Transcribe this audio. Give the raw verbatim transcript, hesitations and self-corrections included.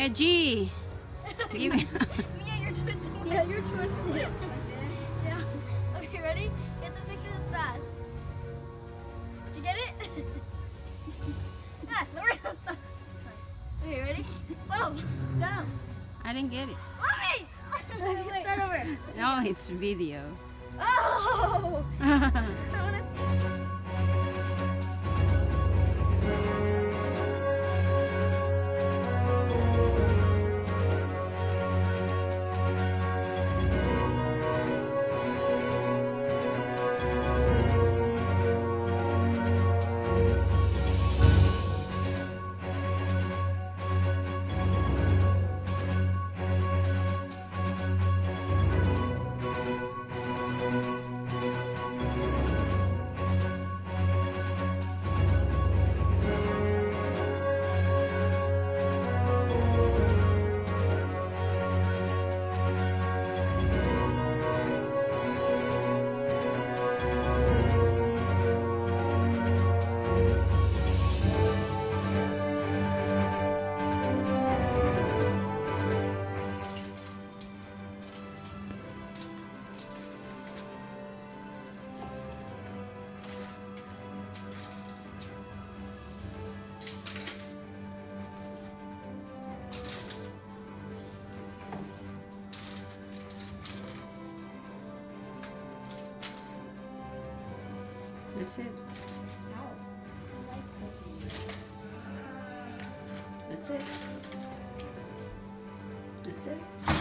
Reggie! Give me. Yeah, you're twisting. Yeah, you're twisting. Yeah. Okay, ready? Get the picture this fast. Did you get it? Ah, okay, ready? Boom. Down. I didn't get it. Mommy! Start over. No, it's video. Oh! I wanna see. That's it. That's it. That's it.